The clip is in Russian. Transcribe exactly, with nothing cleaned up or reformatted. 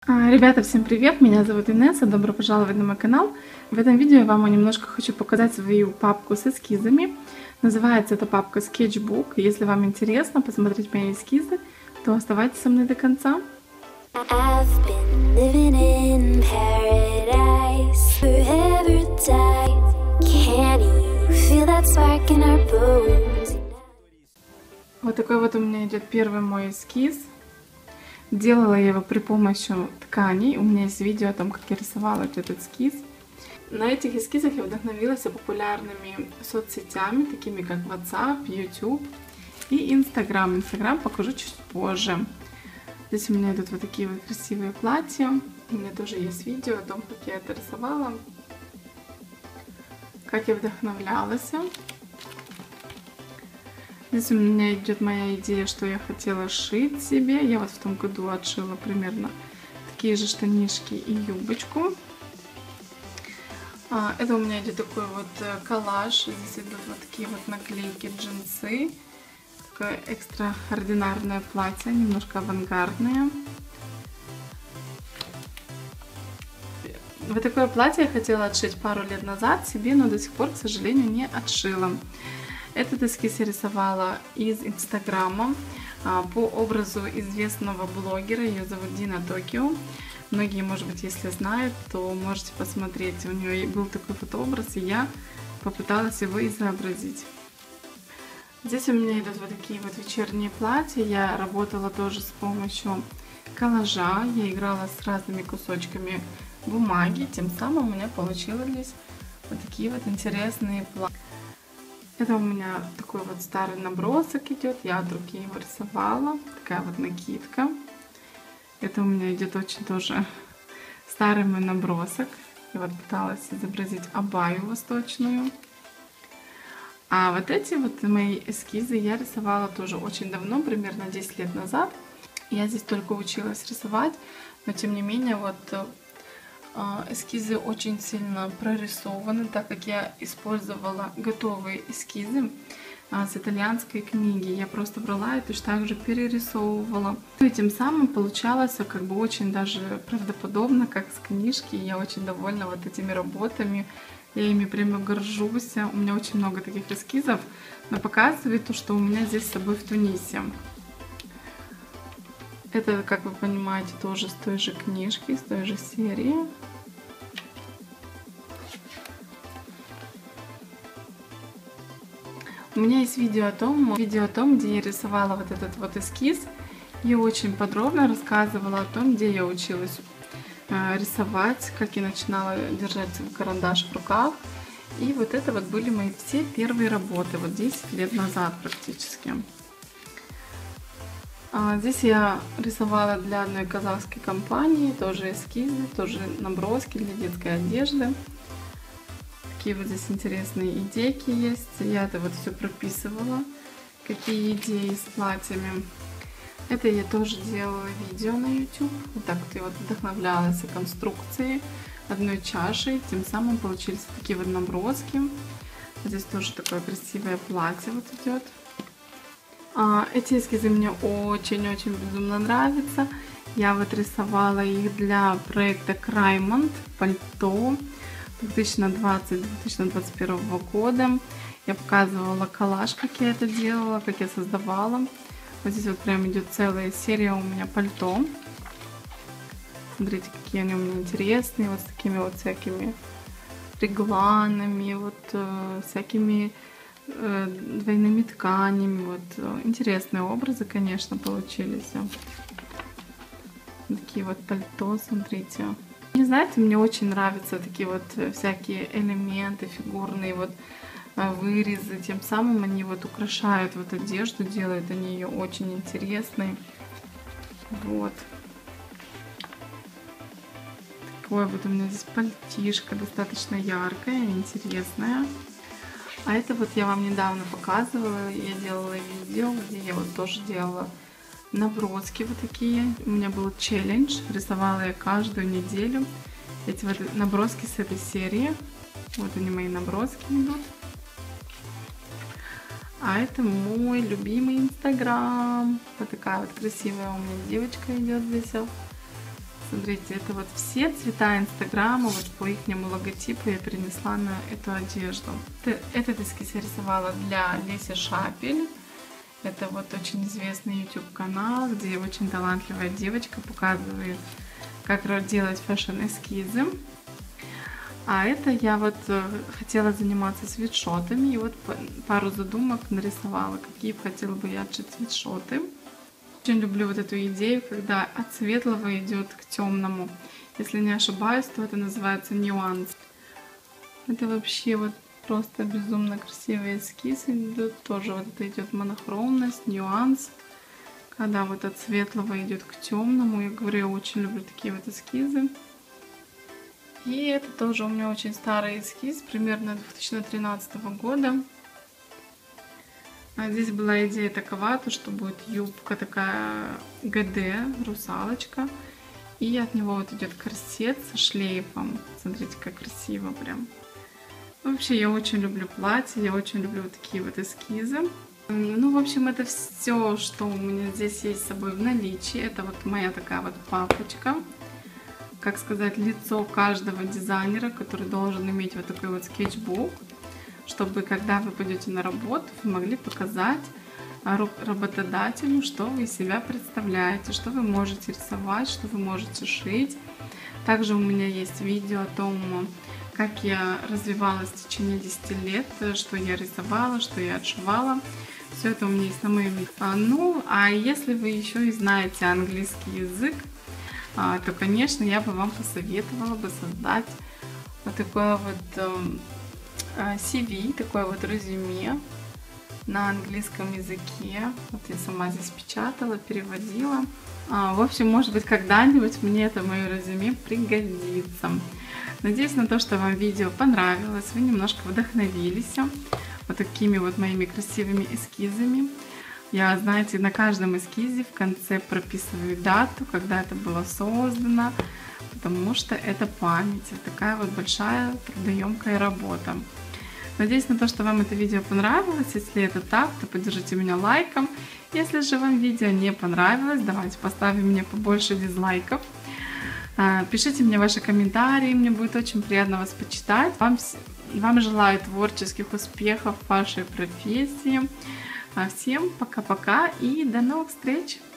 А, Ребята, всем привет! Меня зовут Инесса, добро пожаловать на мой канал. В этом видео я вам немножко хочу показать свою папку с эскизами. Называется эта папка Sketchbook. Если вам интересно посмотреть мои эскизы, то оставайтесь со мной до конца. I've been living in paradise forever die. Can you feel that spark in our bones? Вот такой вот у меня идет первый мой эскиз. Делала я его при помощи тканей. У меня есть видео о том, как я рисовала этот эскиз. На этих эскизах я вдохновилась популярными соцсетями, такими как WhatsApp, YouTube и Instagram. Instagram покажу чуть позже. Здесь у меня идут вот такие вот красивые платья. У меня тоже есть видео о том, как я это рисовала, как я вдохновлялась. Здесь у меня идет моя идея, что я хотела шить себе. Я вот в том году отшила примерно такие же штанишки и юбочку. Это у меня идет такой вот коллаж. Здесь идут вот такие вот наклейки, джинсы. Такое экстраординарное платье, немножко авангардное. Вот такое платье я хотела отшить пару лет назад себе, но до сих пор, к сожалению, не отшила. Этот эскиз я рисовала из Инстаграма по образу известного блогера. Ее зовут Дина Токио. Многие, может быть, если знают, то можете посмотреть. У нее был такой фотообраз, и я попыталась его изобразить. Здесь у меня идут вот такие вот вечерние платья. Я работала тоже с помощью коллажа. Я играла с разными кусочками бумаги. Тем самым у меня получились вот такие вот интересные платья. Это у меня такой вот старый набросок идет. Я от руки его рисовала. Такая вот накидка. Это у меня идет очень тоже старый мой набросок. Я вот пыталась изобразить абайю восточную. А вот эти вот мои эскизы я рисовала тоже очень давно, примерно десять лет назад. Я здесь только училась рисовать, но тем не менее вот эскизы очень сильно прорисованы, так как я использовала готовые эскизы с итальянской книги. Я просто брала и точно так же перерисовывала. И тем самым получалось как бы очень даже правдоподобно, как с книжки. Я очень довольна вот этими работами. Я ими прямо горжусь. У меня очень много таких эскизов, но показывает то, что у меня здесь с собой в Тунисе. Это, как вы понимаете, тоже с той же книжки, с той же серии. У меня есть видео о том, видео о том, где я рисовала вот этот вот эскиз. Я очень подробно рассказывала о том, где я училась э, рисовать, как я начинала держать карандаш в руках. И вот это вот были мои все первые работы, вот десять лет назад практически. А здесь я рисовала для одной казахской компании, тоже эскизы, тоже наброски для детской одежды. Такие вот здесь интересные идейки есть. Я это вот все прописывала, какие идеи с платьями. Это я тоже делала видео на YouTube. Вот так вот я вот вдохновлялась конструкцией одной чашей. Тем самым получились такие вот наброски. Здесь тоже такое красивое платье вот идет. А, эти эскизы мне очень-очень безумно нравятся. Я вот рисовала их для проекта Краймонт, пальто две тысячи двадцатого — две тысячи двадцать первого года. Я показывала коллаж, как я это делала, как я создавала. Вот здесь вот прям идет целая серия у меня пальто. Смотрите, какие они у меня интересные, вот с такими вот всякими регланами, вот э, всякими э, двойными тканями. Вот э, интересные образы, конечно, получились. Такие вот пальто, смотрите. Не знаете, мне очень нравятся такие вот всякие элементы фигурные, вот вырезы. Тем самым они вот украшают вот одежду, делают они ее очень интересной. Вот. Такое вот у меня здесь пальтишко, достаточно яркое, интересное. А это вот я вам недавно показывала, я делала видео, где я вот тоже делала наброски вот такие. У меня был челлендж, рисовала я каждую неделю эти вот наброски с этой серии. Вот они, мои наброски идут. А это мой любимый Инстаграм. Вот такая вот красивая у меня девочка идет здесь Смотрите, это вот все цвета Инстаграма, вот по ихнему логотипу я перенесла на эту одежду. Этот эскиз я рисовала для Леси Шапель. Это вот очень известный YouTube канал, где очень талантливая девочка показывает, как делать фэшн-эскизы. А это я вот хотела заниматься свитшотами, и вот пару задумок нарисовала, какие хотела бы я отшить свитшоты. Очень люблю вот эту идею, когда от светлого идет к темному. Если не ошибаюсь, то это называется нюанс. Это вообще вот просто безумно красивый эскиз идет. Тоже вот это идет монохромность, нюанс. Когда вот от светлого идет к темному. Я говорю, я очень люблю такие вот эскизы. И это тоже у меня очень старый эскиз, примерно две тысячи тринадцатого года. А здесь была идея такова, то, что будет юбка такая ГД, русалочка. И от него вот идет корсет со шлейфом. Смотрите, как красиво прям. Вообще, я очень люблю платья, я очень люблю вот такие вот эскизы. Ну, в общем, это все, что у меня здесь есть с собой в наличии. Это вот моя такая вот папочка. Как сказать, лицо каждого дизайнера, который должен иметь вот такой вот скетчбук, чтобы когда вы пойдете на работу, вы могли показать работодателю, что вы из себя представляете, что вы можете рисовать, что вы можете шить. Также у меня есть видео о том, как я развивалась в течение десяти лет, что я рисовала, что я отшивала. Все это у меня есть на моем канале. Ну, а если вы еще и знаете английский язык, то, конечно, я бы вам посоветовала бы создать вот такое вот си ви, такое вот резюме на английском языке. Вот я сама здесь печатала, переводила. В общем, может быть, когда-нибудь мне это мое резюме пригодится. Надеюсь на то, что вам видео понравилось, вы немножко вдохновились вот такими вот моими красивыми эскизами. Я, знаете, на каждом эскизе в конце прописываю дату, когда это было создано, потому что это память, вот такая вот большая трудоемкая работа. Надеюсь на то, что вам это видео понравилось. Если это так, то поддержите меня лайком. Если же вам видео не понравилось, давайте поставим мне побольше дизлайков. Пишите мне ваши комментарии, мне будет очень приятно вас почитать. Вам, вам желаю творческих успехов в вашей профессии. Всем пока-пока и до новых встреч!